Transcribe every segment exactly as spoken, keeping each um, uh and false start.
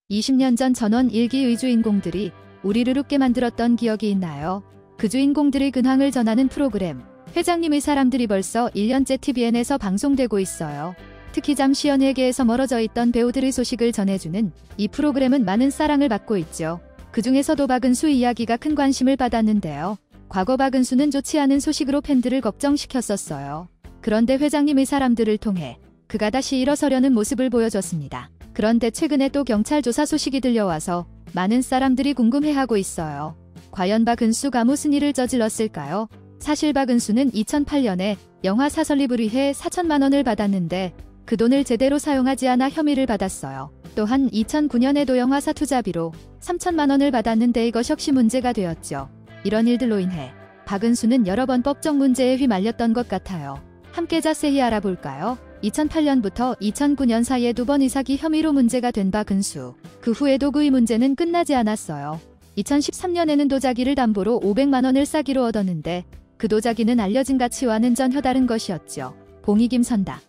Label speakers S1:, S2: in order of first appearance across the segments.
S1: 이십 년 전 전원 일기의 주인공들이 우리를 웃게 만들었던 기억이 있나요? 그 주인공들의 근황을 전하는 프로그램 회장님의 사람들이 벌써 일 년째 티비엔에서 방송되고 있어요. 특히 잠시 연예계에서 멀어져 있던 배우들의 소식을 전해주는 이 프로그램은 많은 사랑을 받고 있죠. 그 중에서도 박은수 이야기가 큰 관심을 받았는데요. 과거 박은수는 좋지 않은 소식으로 팬들을 걱정시켰었어요. 그런데 회장님의 사람들을 통해 그가 다시 일어서려는 모습을 보여줬습니다. 그런데 최근에 또 경찰 조사 소식이 들려와서 많은 사람들이 궁금해하고 있어요. 과연 박은수가 무슨 일을 저질렀을까요? 사실 박은수는 이천팔 년에 영화 사설립을 위해 사천만 원을 받았는데 그 돈을 제대로 사용하지 않아 혐의를 받았어요. 또한 이천구 년에도 영화사 투자비로 삼천만 원을 받았는데 이것 역시 문제가 되었죠. 이런 일들로 인해 박은수는 여러 번 법적 문제에 휘말렸던 것 같아요. 함께 자세히 알아볼까요? 이천팔 년부터 이천구 년 사이에 두 번 이사기 혐의로 문제가 된 박은수. 그 후에도 그의 문제는 끝나지 않았어요. 이천십삼 년에는 도자기를 담보로 오백만 원을 싸기로 얻었는데 그 도자기는 알려진 가치와는 전혀 다른 것이었죠. 봉이김 선다.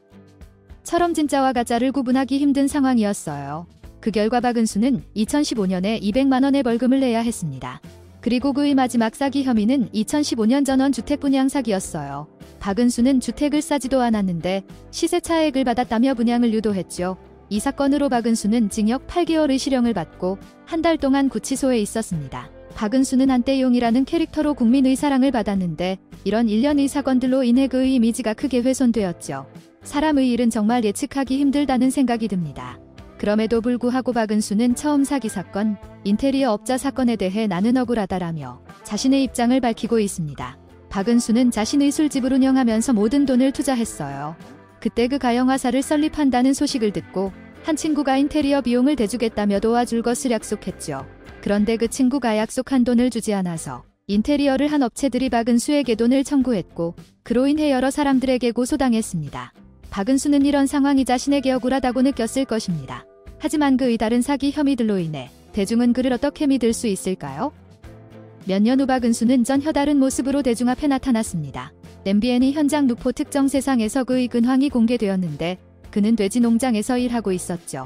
S1: 처럼 진짜와 가짜를 구분하기 힘든 상황이었어요. 그 결과 박은수는 이천십오 년에 이백만 원의 벌금을 내야 했습니다. 그리고 그의 마지막 사기 혐의는 이천십오 년 전원 주택 분양 사기였어요. 박은수는 주택을 사지도 않았는데 시세 차액을 받았다며 분양을 유도했죠. 이 사건으로 박은수는 징역 팔 개월의 실형을 받고 한 달 동안 구치소에 있었습니다. 박은수는 한때 용이라는 캐릭터로 국민의 사랑을 받았는데 이런 일련의 사건들로 인해 그의 이미지가 크게 훼손되었죠. 사람의 일은 정말 예측하기 힘들다는 생각이 듭니다. 그럼에도 불구하고 박은수는 처음 사기 사건, 인테리어 업자 사건에 대해 나는 억울하다라며 자신의 입장을 밝히고 있습니다. 박은수는 자신의 술집을 운영하면서 모든 돈을 투자했어요. 그때 그 가영화사를 설립한다는 소식을 듣고 한 친구가 인테리어 비용을 대주겠다며 도와줄 것을 약속했죠. 그런데 그 친구가 약속한 돈을 주지 않아서 인테리어를 한 업체들이 박은수에게 돈을 청구했고 그로 인해 여러 사람들에게 고소당했습니다. 박은수는 이런 상황이 자신에게 억울하다고 느꼈을 것입니다. 하지만 그의 다른 사기 혐의들로 인해 대중은 그를 어떻게 믿을 수 있을까요? 몇 년 후 박은수는 전혀 다른 모습으로 대중 앞에 나타났습니다. 엠비엔의 현장 누포 특정 세상에서 그의 근황이 공개되었는데 그는 돼지 농장에서 일하고 있었죠.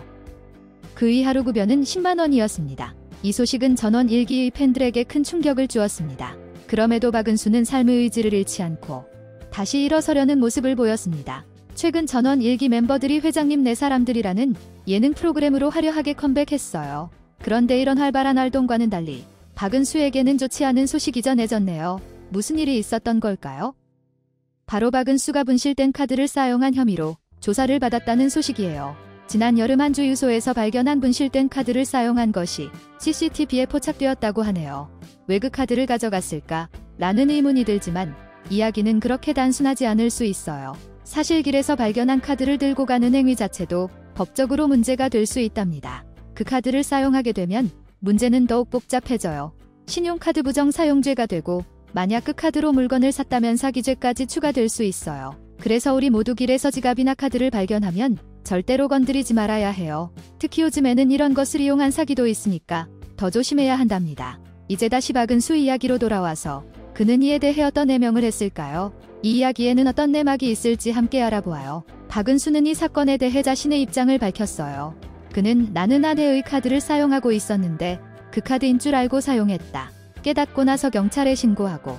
S1: 그의 하루 급여는 십만 원이었습니다. 이 소식은 전원 일기의 팬들에게 큰 충격을 주었습니다. 그럼에도 박은수는 삶의 의지를 잃지 않고 다시 일어서려는 모습을 보였습니다. 최근 전원 일기 멤버들이 회장님 네 사람들이라는 예능 프로그램으로 화려하게 컴백했어요. 그런데 이런 활발한 활동과는 달리 박은수에게는 좋지 않은 소식이 전해졌네요. 무슨 일이 있었던 걸까요? 바로 박은수가 분실된 카드를 사용한 혐의로 조사를 받았다는 소식이에요. 지난 여름 한 주유소에서 발견한 분실된 카드를 사용한 것이 씨씨티비에 포착되었다고 하네요. 왜 그 카드를 가져갔을까? 라는 의문이 들지만 이야기는 그렇게 단순하지 않을 수 있어요. 사실 길에서 발견한 카드를 들고 가는 행위 자체도 법적으로 문제가 될 수 있답니다. 그 카드를 사용하게 되면 문제는 더욱 복잡해져요. 신용카드 부정 사용죄가 되고 만약 그 카드로 물건을 샀다면 사기죄까지 추가될 수 있어요. 그래서 우리 모두 길에서 지갑이나 카드를 발견하면 절대로 건드리지 말아야 해요. 특히 요즘에는 이런 것을 이용한 사기도 있으니까 더 조심해야 한답니다. 이제 다시 박은수 이야기로 돌아와서 그는 이에 대해 어떤 해명을 했을까요? 이 이야기에는 어떤 내막이 있을지 함께 알아보아요. 박은수는 이 사건에 대해 자신의 입장을 밝혔어요. 그는 나는 아내의 카드를 사용하고 있었는데 그 카드인 줄 알고 사용했다. 깨닫고 나서 경찰에 신고하고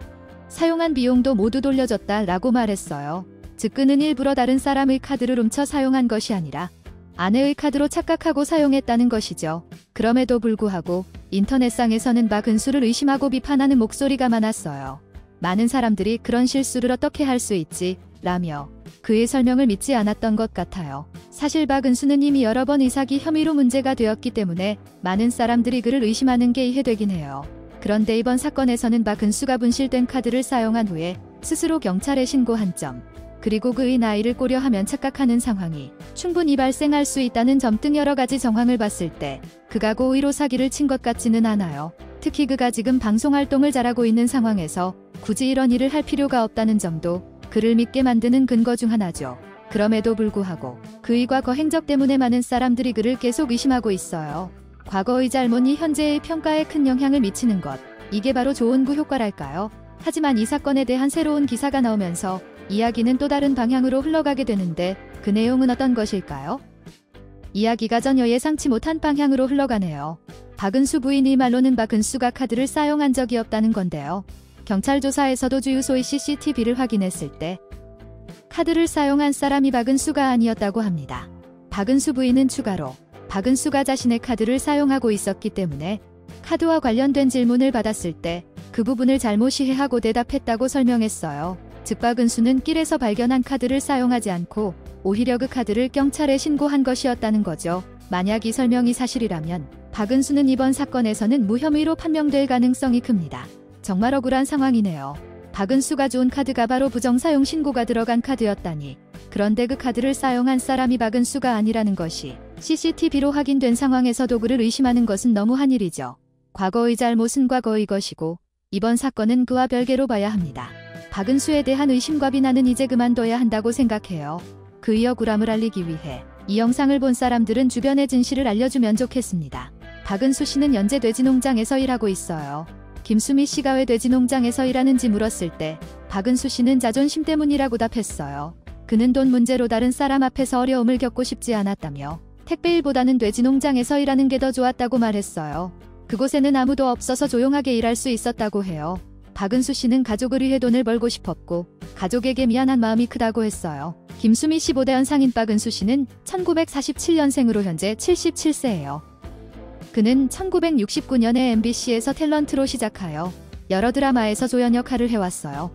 S1: 사용한 비용도 모두 돌려줬다 라고 말했어요. 즉 그는 일부러 다른 사람의 카드를 훔쳐 사용한 것이 아니라 아내의 카드로 착각하고 사용했다는 것이죠. 그럼에도 불구하고 인터넷상에서는 박은수를 의심하고 비판하는 목소리가 많았어요. 많은 사람들이 그런 실수를 어떻게 할 수 있지? 라며 그의 설명을 믿지 않았던 것 같아요. 사실 박은수는 이미 여러 번 이 사기 혐의로 문제가 되었기 때문에 많은 사람들이 그를 의심하는 게 이해되긴 해요. 그런데 이번 사건에서는 박은수가 분실된 카드를 사용한 후에 스스로 경찰에 신고한 점, 그리고 그의 나이를 고려하면 착각하는 상황이 충분히 발생할 수 있다는 점 등 여러 가지 정황을 봤을 때 그가 고의로 사기를 친 것 같지는 않아요. 특히 그가 지금 방송활동을 잘하고 있는 상황에서 굳이 이런 일을 할 필요가 없다는 점도 그를 믿게 만드는 근거 중 하나죠. 그럼에도 불구하고 그의 과거 행적 때문에 많은 사람들이 그를 계속 의심하고 있어요. 과거의 잘못이 현재의 평가에 큰 영향을 미치는 것, 이게 바로 좋은 구효과랄까요? 하지만 이 사건에 대한 새로운 기사가 나오면서 이야기는 또 다른 방향으로 흘러가게 되는데 그 내용은 어떤 것일까요? 이야기가 전혀 예상치 못한 방향으로 흘러가네요. 박은수 부인이 말로는 박은수가 카드를 사용한 적이 없다는 건데요. 경찰 조사에서도 주유소의 씨씨티비를 확인했을 때 카드를 사용한 사람이 박은수가 아니었다고 합니다. 박은수 부인은 추가로 박은수가 자신의 카드를 사용하고 있었기 때문에 카드와 관련된 질문을 받았을 때 그 부분을 잘못 이해하고 대답했다고 설명했어요. 즉 박은수는 길에서 발견한 카드를 사용하지 않고 오히려 그 카드를 경찰에 신고한 것이었다는 거죠. 만약 이 설명이 사실이라면 박은수는 이번 사건에서는 무혐의로 판명될 가능성이 큽니다. 정말 억울한 상황이네요. 박은수가 준 카드가 바로 부정사용 신고가 들어간 카드였다니. 그런데 그 카드를 사용한 사람이 박은수가 아니라는 것이 씨씨티비로 확인된 상황에서도 그를 의심하는 것은 너무한 일이죠. 과거의 잘못은 과거의 것이고 이번 사건은 그와 별개로 봐야 합니다. 박은수에 대한 의심과 비난은 이제 그만둬야 한다고 생각해요. 그의 억울함을 알리기 위해 이 영상을 본 사람들은 주변의 진실을 알려주면 좋겠습니다. 박은수 씨는 현재 돼지농장에서 일하고 있어요. 김수미 씨가 왜 돼지농장에서 일하는지 물었을 때 박은수 씨는 자존심 때문이라고 답했어요. 그는 돈 문제로 다른 사람 앞에서 어려움을 겪고 싶지 않았다며 택배일보다는 돼지농장에서 일하는 게 더 좋았다고 말했어요. 그곳에는 아무도 없어서 조용하게 일할 수 있었다고 해요. 박은수 씨는 가족을 위해 돈을 벌고 싶었고 가족에게 미안한 마음이 크다고 했어요. 김수미 씨보다 연상인 박은수 씨는 천구백사십칠 년생으로 현재 칠십칠 세예요. 그는 천구백육십구 년에 엠비씨에서 탤런트로 시작하여 여러 드라마에서 조연 역할을 해왔어요.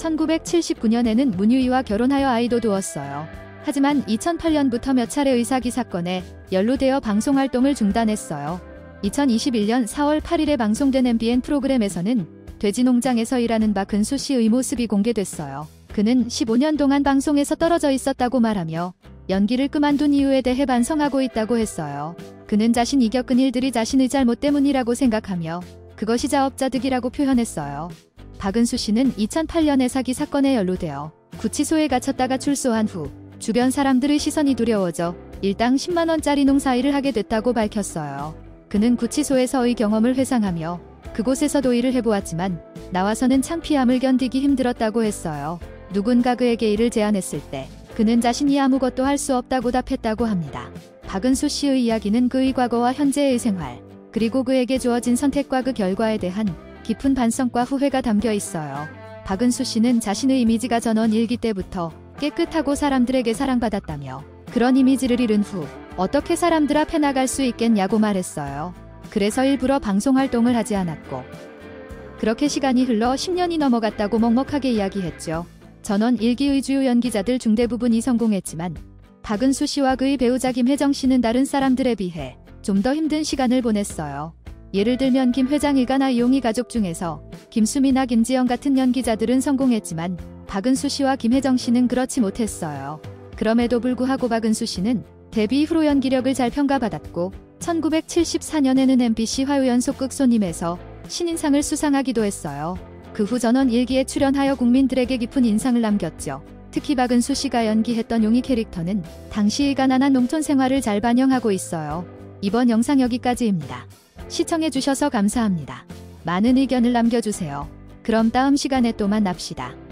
S1: 천구백칠십구 년에는 문유희와 결혼하여 아이도 두었어요. 하지만 이천팔 년부터 몇 차례 의사기 사건에 연루되어 방송활동을 중단했어요. 이천이십일 년 사월 팔일에 방송된 엠비엔 프로그램에서는 돼지농장에서 일하는 박은수 씨의 모습이 공개됐어요. 그는 십오 년 동안 방송에서 떨어져 있었다고 말하며 연기를 그만둔 이유에 대해 반성하고 있다고 했어요. 그는 자신이 겪은 일들이 자신의 잘못 때문이라고 생각하며 그것이 자업자득이라고 표현했어요. 박은수 씨는 이천팔 년에 사기 사건에 연루되어 구치소에 갇혔다가 출소한 후 주변 사람들의 시선이 두려워져 일당 십만 원짜리 농사일을 하게 됐다고 밝혔어요. 그는 구치소에서의 경험을 회상하며 그곳에서도 일을 해보았지만 나와서는 창피함을 견디기 힘들었다고 했어요. 누군가 그에게 일을 제안했을 때 그는 자신이 아무것도 할 수 없다고 답했다고 합니다. 박은수 씨의 이야기는 그의 과거와 현재의 생활, 그리고 그에게 주어진 선택과 그 결과에 대한 깊은 반성과 후회가 담겨 있어요. 박은수 씨는 자신의 이미지가 전원 일기 때부터 깨끗하고 사람들에게 사랑받았다며 그런 이미지를 잃은 후 어떻게 사람들 앞에 나갈 수 있겠냐고 말했어요. 그래서 일부러 방송활동을 하지 않았고 그렇게 시간이 흘러 십 년이 넘어갔다고 먹먹하게 이야기했죠. 전원 일기의 주요 연기자들 중 대부분이 성공했지만 박은수 씨와 그의 배우자 김혜정 씨는 다른 사람들에 비해 좀 더 힘든 시간을 보냈어요. 예를 들면 김 회장 일가나 이용희 가족 중에서 김수미나 김지영 같은 연기자들은 성공했지만 박은수 씨와 김혜정 씨는 그렇지 못했어요. 그럼에도 불구하고 박은수 씨는 데뷔 이후로 연기력을 잘 평가받았고 천구백칠십사 년에는 엠비씨 화요연속극 손님에서 신인상을 수상하기도 했어요. 그 후 전원 일기에 출연하여 국민들에게 깊은 인상을 남겼죠. 특히 박은수 씨가 연기했던 용희 캐릭터는 당시의 가난한 농촌 생활을 잘 반영하고 있어요. 이번 영상 여기까지입니다. 시청해주셔서 감사합니다. 많은 의견을 남겨주세요. 그럼 다음 시간에 또 만납시다.